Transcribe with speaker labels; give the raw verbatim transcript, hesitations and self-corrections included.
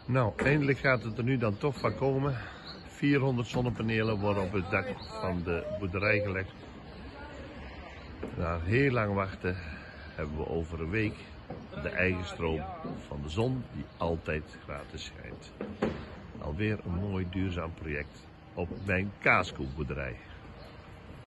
Speaker 1: Nou, eindelijk gaat het er nu dan toch van komen. vierhonderd zonnepanelen worden op het dak van de boerderij gelegd. Na heel lang wachten hebben we over een week de eigen stroom van de zon die altijd gratis schijnt. Alweer een mooi duurzaam project op mijn kaaskoolboerderij.